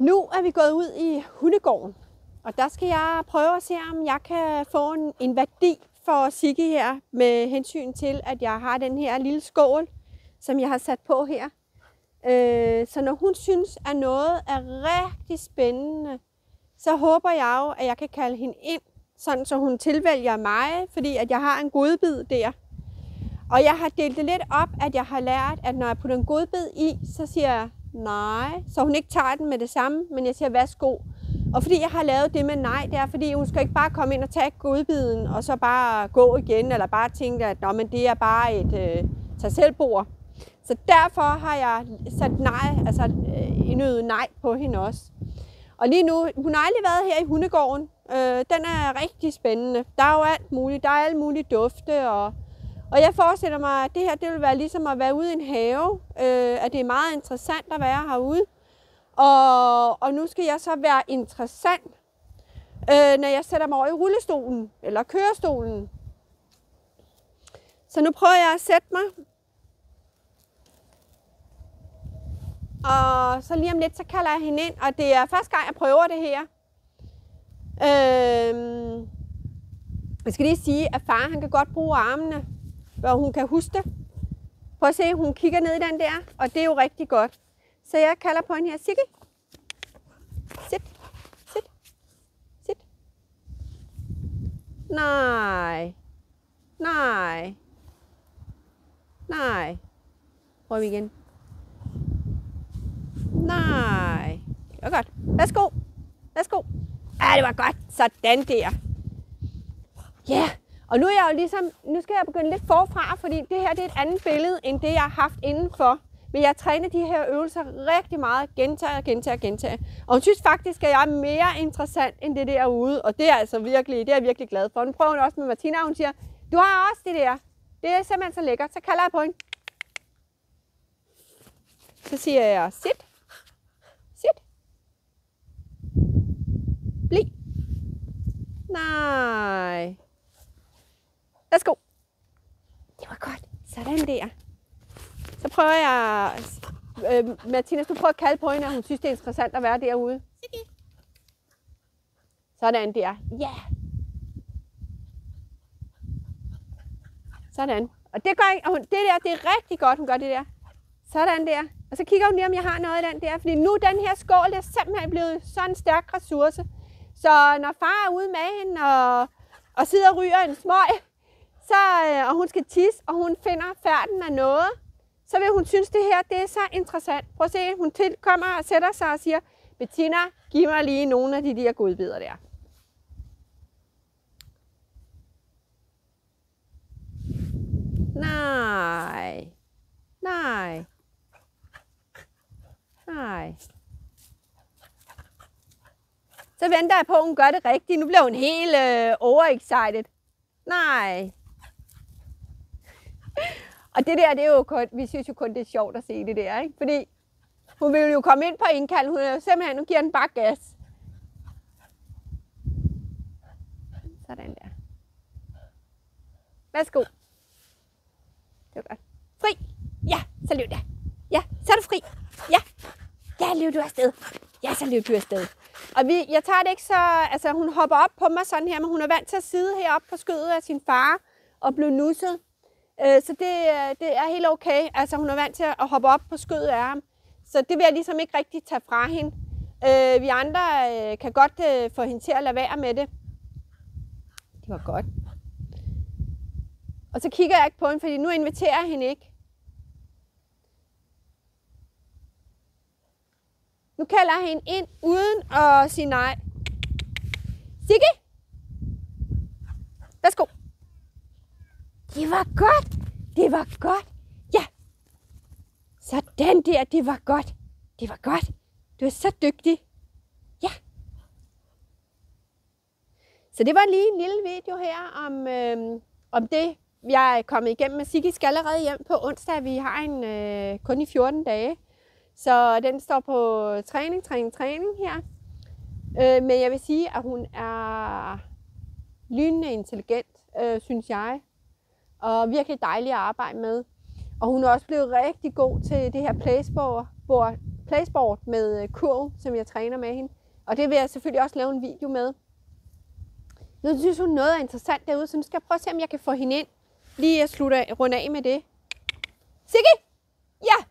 Nu er vi gået ud i hundegården, og der skal jeg prøve at se, om jeg kan få en værdi for Sigge her, med hensyn til, at jeg har den her lille skål, som jeg har sat på her. Så når hun synes, at noget er rigtig spændende, så håber jeg jo, at jeg kan kalde hende ind, sådan så hun tilvælger mig, fordi at jeg har en godbid der. Og jeg har delt det lidt op, at jeg har lært, at når jeg putter en godbid i, så siger jeg nej, så hun ikke tager den med det samme, men jeg siger værsgo. Og fordi jeg har lavet det med nej, det er fordi hun skal ikke bare komme ind og tage godbiden, og så bare gå igen, eller bare tænke, at nå, men det er bare et tag selv bord. Så derfor har jeg sat nej, altså indøvet nej på hende også. Og lige nu, hun har aldrig været her i hundegården. Den er rigtig spændende. Der er jo alt muligt. Der er alle mulige dufte, og jeg forestiller mig, at det her det vil være ligesom at være ude i en have. At det er meget interessant at være herude. Og nu skal jeg så være interessant, når jeg sætter mig over i rullestolen eller kørestolen. Så nu prøver jeg at sætte mig. Og så lige om lidt, så kalder jeg hende ind, og det er første gang, jeg prøver det her. Jeg skal lige sige, at far han kan godt bruge armene, hvor hun kan huske det. Prøv at se, hun kigger ned i den der, og det er jo rigtig godt. Så jeg kalder på hende her. Sigge. Sit. Sit. Sit. Nej. Nej. Nej. Prøv vi igen. Nej. Det var godt. Værsgo. Værsgo. Det var godt. Sådan der. Ja. Yeah. Og nu er jeg jo ligesom, nu skal jeg begynde lidt forfra, fordi det her det er et andet billede, end det jeg har haft indenfor. Men jeg træner de her øvelser rigtig meget, gentager. Og hun synes faktisk, at jeg er mere interessant end det derude. Og det er altså virkelig, det er jeg virkelig glad for. Nu prøver hun også med Martina, og hun siger, du har også det der. Det er simpelthen så lækkert. Så kalder jeg på hende. Så siger jeg, sit. Sit. Bliv. Nej. Værsgo. Det var godt. Sådan der. Så prøver jeg, Martina, du prøver at kalde på hende, at hun synes, det er interessant at være derude. Sådan der. Ja. Yeah. Sådan. Og det gør og det der, det er rigtig godt, hun gør det der. Sådan der. Og så kigger hun lige, om jeg har noget i den der. Fordi nu den her skål, det er simpelthen blevet sådan en stærk ressource. Så når far er ude med hende og sidder og ryger en smøg, og hun skal tisse, og hun finder færden af noget, så vil hun synes, det her det er så interessant. Prøv at se, hun kommer og sætter sig og siger, Bettina, giv mig lige nogle af de der godbidder der. Nej. Nej. Nej. Så venter jeg på, at hun gør det rigtigt. Nu bliver hun helt overexcited. Nej. Og det der, det er jo kun, vi synes jo kun, det er sjovt at se det der, ikke? Fordi hun vil jo komme ind på indkald. Hun er jo simpelthen, nu giver den bare gas. Sådan der. Værsgo. Det var godt. Fri. Ja, så løb der. Ja, så er du fri. Ja. Ja, løb du afsted. Ja, så løb du afsted. Og jeg tager det ikke så, altså hun hopper op på mig sådan her, men hun er vant til at sidde heroppe på skødet af sin far og blive nusset. Så det er helt okay. Altså hun er vant til at hoppe op på skødet af ham. Så det vil jeg ligesom ikke rigtig tage fra hende. Vi andre kan godt få hende til at lade være med det. Det var godt. Og så kigger jeg ikke på hende, fordi nu inviterer jeg hende ikke. Nu kalder jeg hende ind uden at sige nej. Sigge? Værsgo. Det var godt. Det var godt. Ja. Sådan der. Det var godt. Det var godt. Du er så dygtig. Ja. Så det var lige en lille video her om det, jeg er kommet igennem med. Sigge skal allerede hjem på onsdag. Vi har en kun i 14 dage. Så den står på træning her. Men jeg vil sige, at hun er lynende intelligent, synes jeg. Og virkelig dejlig at arbejde med. Og hun er også blevet rigtig god til det her placeboard med kurv, som jeg træner med hende. Og det vil jeg selvfølgelig også lave en video med. Nu synes hun noget er interessant derude, så nu skal jeg prøve at se, om jeg kan få hende ind. Lige at runde af med det. Sigge! Ja!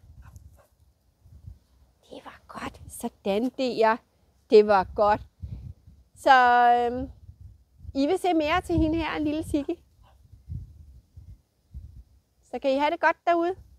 Det var godt. Sådan der. Det var godt. Så I vil se mere til hende her, en lille Sigge. Så kan I have det godt derude.